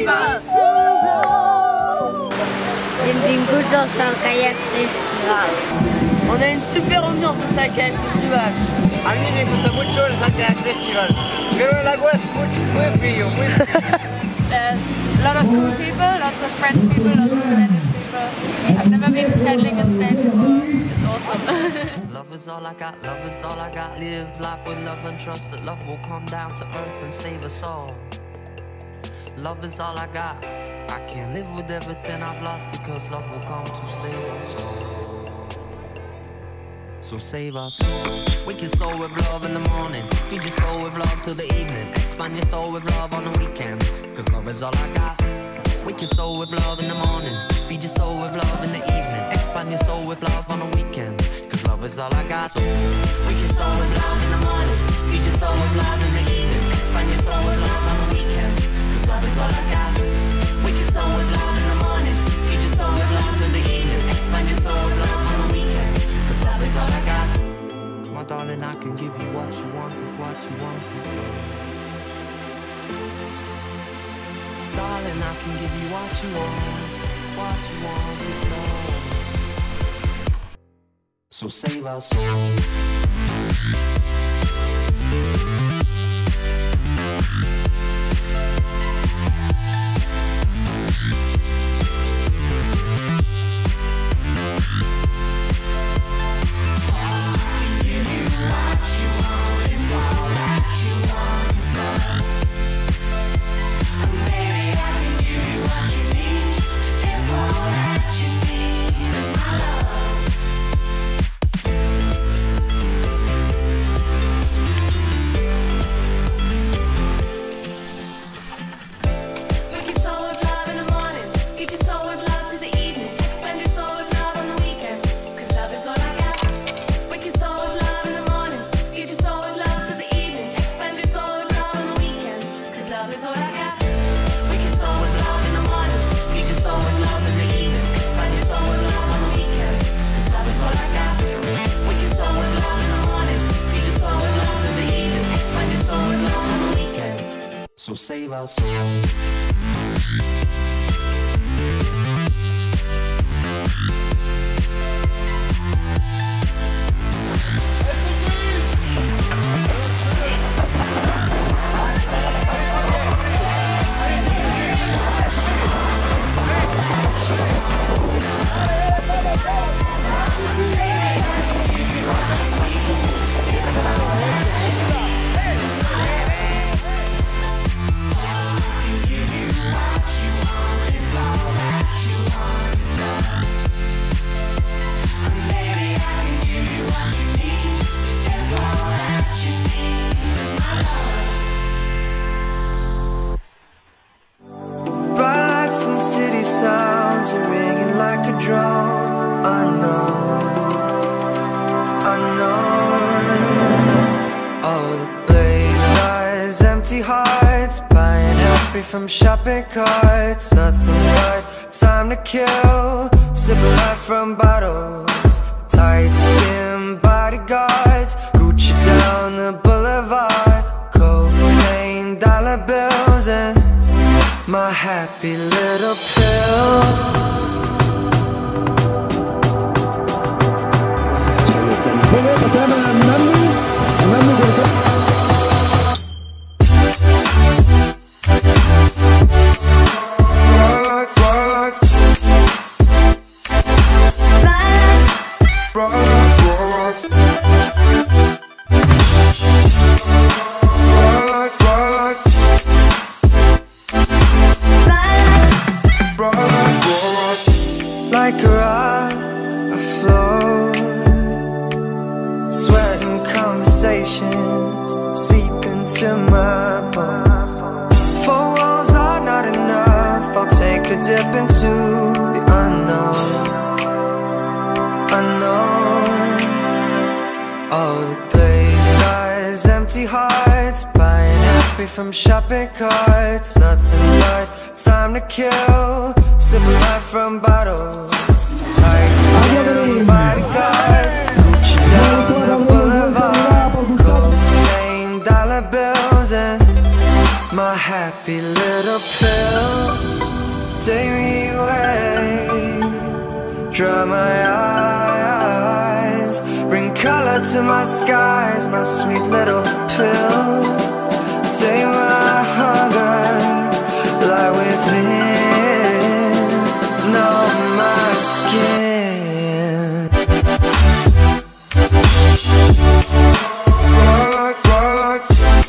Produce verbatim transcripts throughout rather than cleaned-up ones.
us! Benvinguts al Kayak Festival. On a une super ambiance au Kayak Festival. A mí me gusta mucho el Kayak Festival, pero el agua es muy, muy frío, muy frío. There's a lot of cool people, lots of French people, lots of Spanish people. I've never been paddling in Spain before. It's awesome. Love is all I got, love is all I got. Live life with love and trust that love will come down to earth and save us all. Love is all I got. I can't live with everything I've lost because love will come to save us all. So save us. Wake your soul with love in the morning. Feed your soul with love till the evening. Expand your soul with love on the weekend. Cause love is all I got. Wake your soul with love in the morning. Feed your soul with love in the evening. Expand your soul with love on the weekend. Cause love is all I got. So wake your soul with love in the morning. Feed your soul with love in the evening. Expand your soul with love on the weekend. Cause love is all I got. Wake your soul with love in the morning. Feed your soul with love in the evening. Expand your soul with love on the weekend. Cause love is all I got. My darling, I can give you what you want if what you want is love. Darling, I can give you what you want. What you want is love. So save our soul. So save our soul. And city sounds are ringing like a drum. I know, I know. All the blazed eyes, empty hearts, buying happy from shopping carts. Nothing but time to kill, sipping life from bottles. Tight skin bodyguards, Gucci down the boulevard. Cocaine, dollar bills, and my happy little pill. Lights, lights, lights, lights, lights. Like a rock, I float, sweating conversations seep into my bones. Four walls are not enough, I'll take a dip into the unknown, unknown. All the glazed eyes, empty hearts, buying happy from shopping carts. Nothing but time to kill, sipping life from bottles. Tight skin bodyguards, Gucci down the boulevard. Cocaine, dollar bills, and my happy little little pill, take me away, dry my eyes, bring color to my skies. My sweet little pill, take my hunger, lie within, numb my skin. Twilight, twilight,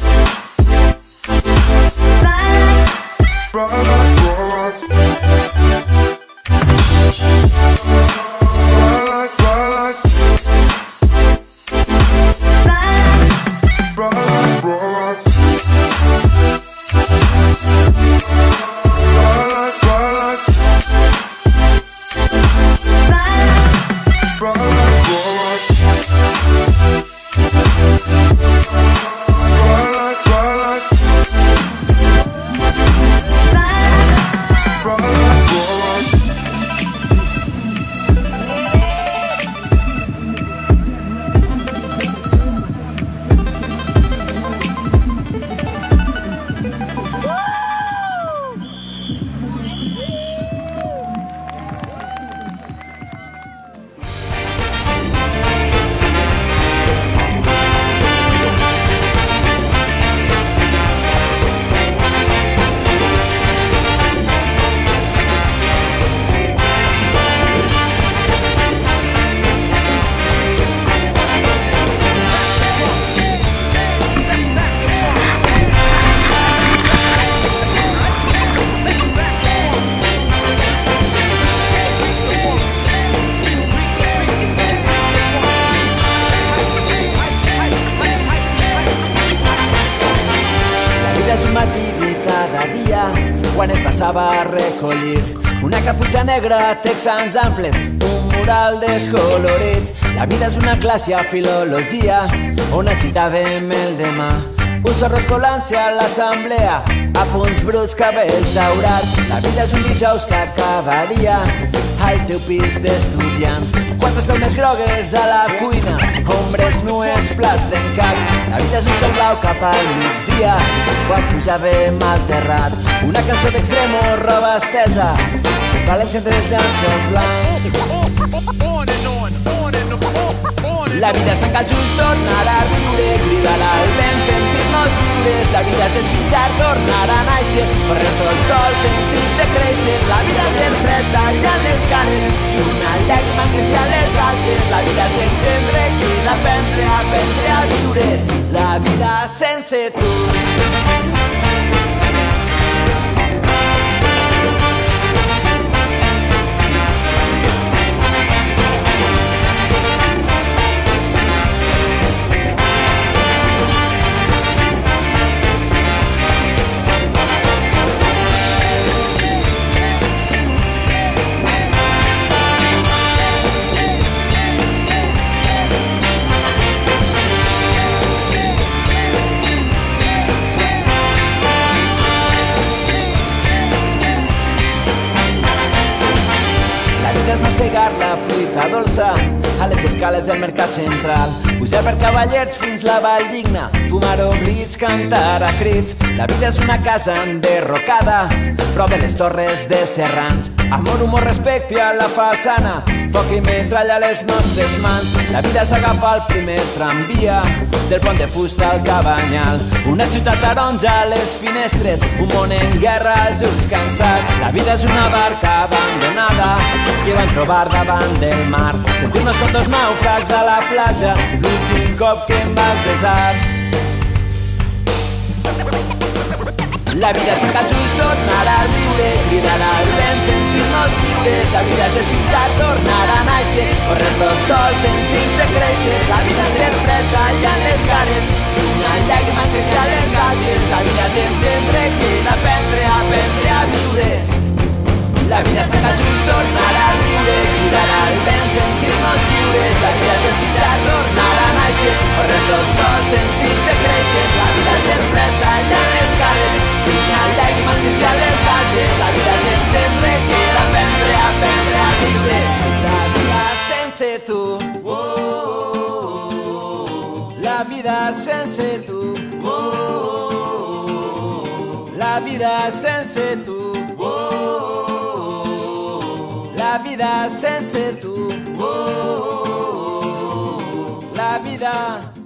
twilight, twilight, twilight, twilight, twilight, quan et passava a recollir una caputxa negra, texans amples, un mural descolorit. La vida és una classe a filologia on agitàvem el demà. Un zorro escolant-se a l'assemblea, a punts bruts, cabells daurats. La vida és un dijous que acabaria al teu pis d'estudiants. Quantes peunes grogues a la cuina, ombres nues, plats trencats. La vida és un cel blau cap al migdia, quan pujàvem al terrat. Una cançó d'extremo, roba estesa, València entre els llanços blancs. La vida és tancar els ulls, tornar a riure, cridar al vent, sentir-nos lliures. La vida és desitjar, tornar a néixer, correr tot el sol, sentir-te créixer. La vida és el fred, tallant les canes, i una llàgrima encendria les galtes. La vida és entendre, cridar, aprendre, aprendre a viure. La vida sense tu. Mossegar la fruita dolça a les escales del mercat central, pujar per cavallets fins la vall digna, fumar oblits, cantar a crits. La vida és una casa enderrocada, prop de les torres de Serrans. Amor, humor, respecte a la façana, foc i metralla a les nostres mans. La vida és agafar el primer tramvia del pont de fusta al Cabanyal. Una ciutat taronja a les finestres, un món en guerra als ulls cansats. La vida és una barca abandonada que van trobar davant del mar. Sentir-nos com dos nàufrags a la platja, l'últim cop que em vas besar. La vida és tancar els ulls, tornar a riure, cridar al vent, sentir-nos lliures. La vida és desitjar, tornar a néixer, correr tot sol, sentir-te créixer. La vida és el fred, tallant les cares, una llàgrima encendria les galtes. La vida és entendre, cridar, aprendre, aprendre a viure. La vida és tancar els ulls, tornar a riure, cridar al vent, sentir-nos lliures. La vida és desitjar, tornar a néixer, correr tot sol, sentir-te créixer. La vida és el fred, tallant les cares, una llàgrima encendria les galtes. La vida és entendre, cridar, aprendre, aprendre a viure. La vida sense tu, la vida sense tu, la La vida sense tu, la vida sense tu, la vida